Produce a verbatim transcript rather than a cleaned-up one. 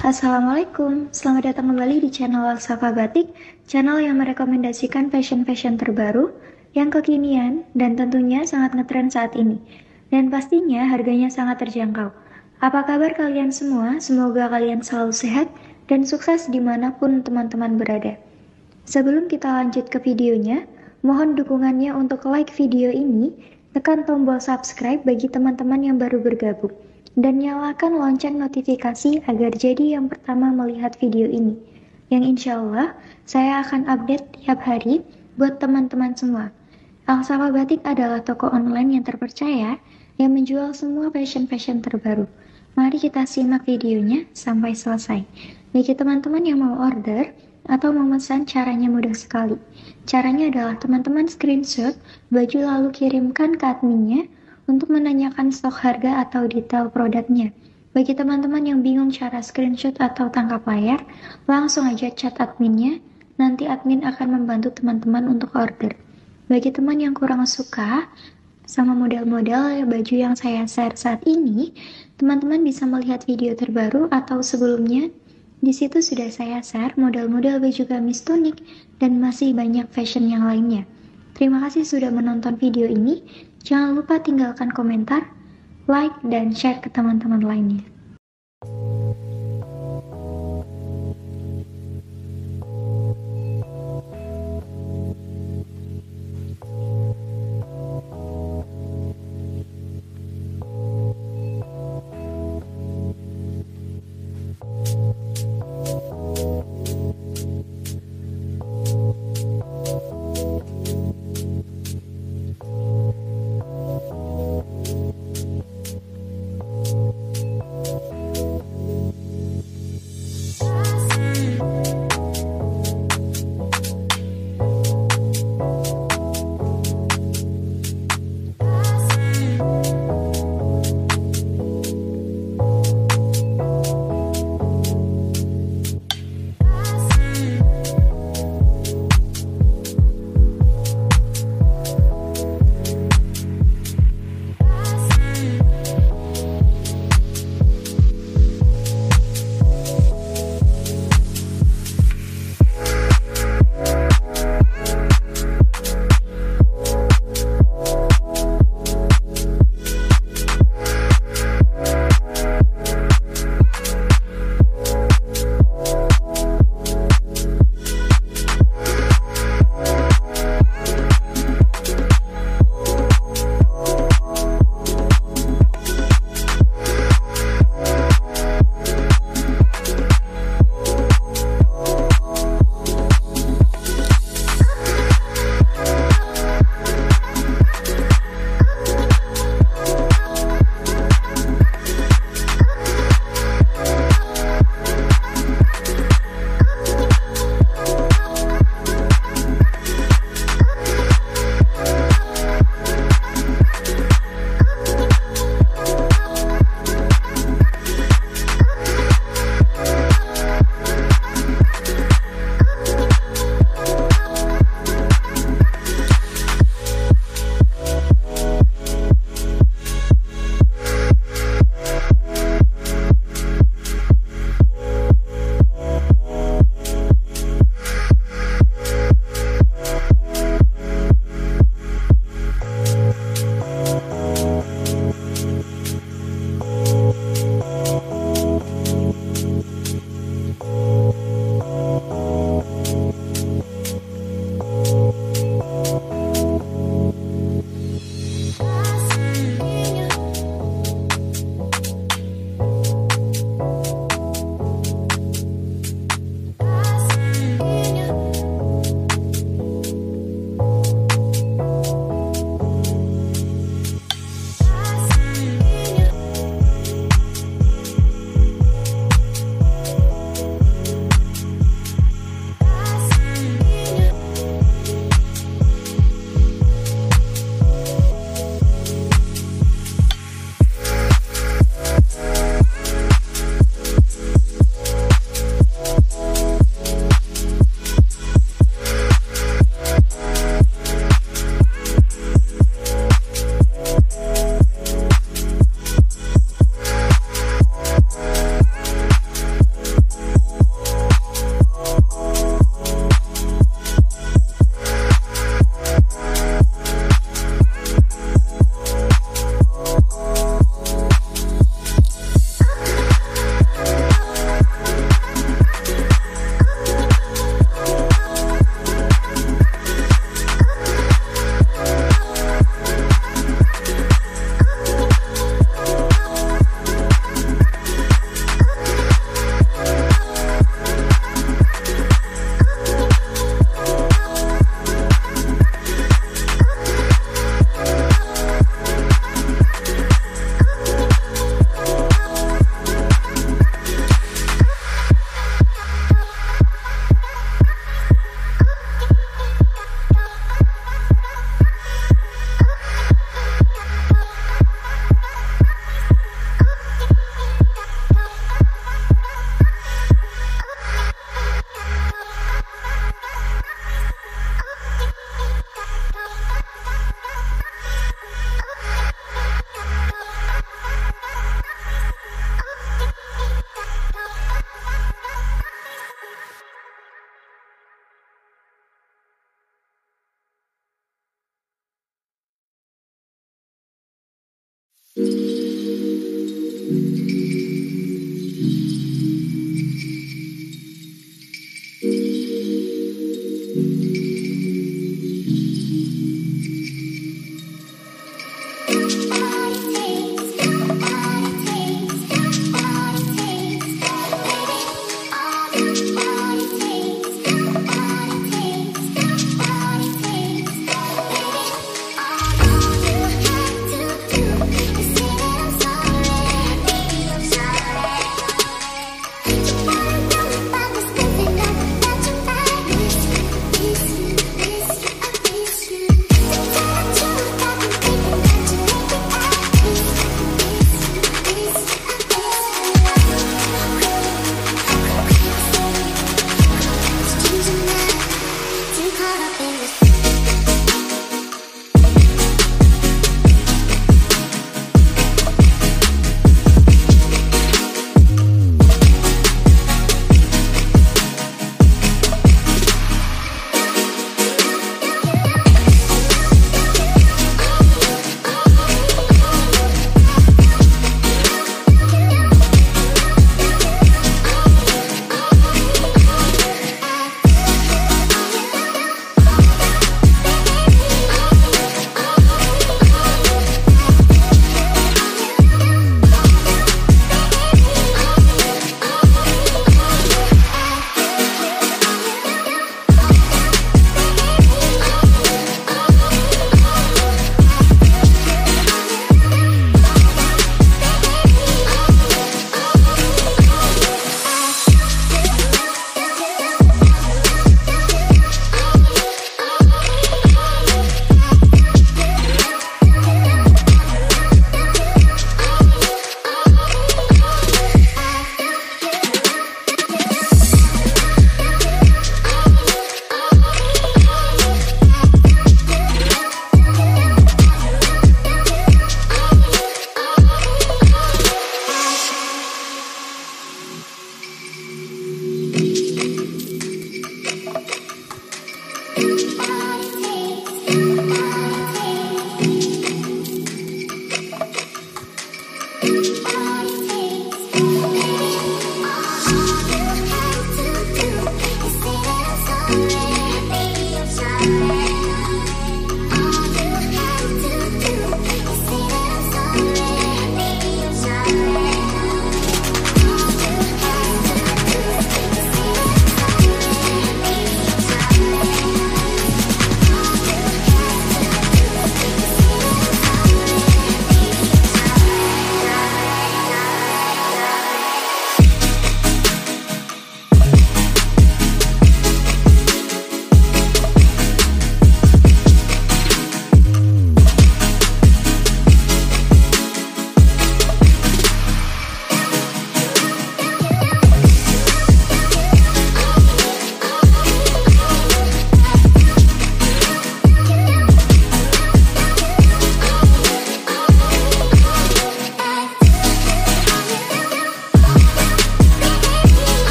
Assalamualaikum, selamat datang kembali di channel Alsafa Batik, channel yang merekomendasikan fashion-fashion terbaru, yang kekinian, dan tentunya sangat ngetren saat ini. Dan pastinya harganya sangat terjangkau. Apa kabar kalian semua? Semoga kalian selalu sehat dan sukses dimanapun teman-teman berada. Sebelum kita lanjut ke videonya, mohon dukungannya untuk like video ini, tekan tombol subscribe bagi teman-teman yang baru bergabung, dan nyalakan lonceng notifikasi agar jadi yang pertama melihat video ini, yang insya Allah saya akan update tiap hari buat teman-teman semua. Alsafa Batik adalah toko online yang terpercaya yang menjual semua fashion-fashion terbaru. Mari kita simak videonya sampai selesai. Bagi teman-teman yang mau order atau memesan, caranya mudah sekali. Caranya adalah teman-teman screenshot baju lalu kirimkan ke adminnya untuk menanyakan stok harga atau detail produknya. Bagi teman-teman yang bingung cara screenshot atau tangkap layar, langsung aja chat adminnya, nanti admin akan membantu teman-teman untuk order. Bagi teman yang kurang suka sama model-model baju yang saya share saat ini, teman-teman bisa melihat video terbaru atau sebelumnya. Di situ sudah saya share model-model baju gamis tunik dan masih banyak fashion yang lainnya. Terima kasih sudah menonton video ini. Jangan lupa tinggalkan komentar, like, dan share ke teman-teman lainnya.